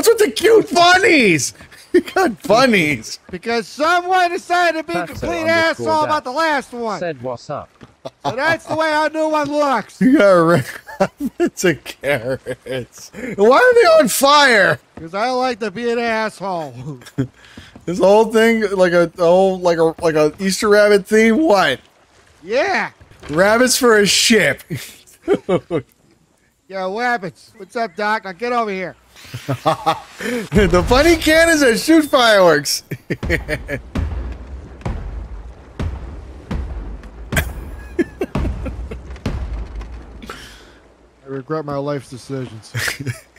What's with the cute bunnies? You got bunnies. Because someone decided to be a complete asshole about the last one. Said what's up. So that's the way our new one looks. You got rabbits and carrots. Why are they on fire? Because I like to be an asshole. This whole thing like a Easter rabbit theme. What? Yeah. Rabbits for a ship. Yo, rabbits. What's up, Doc? Now get over here. The bunny cannons that shoot fireworks. I regret my life's decisions.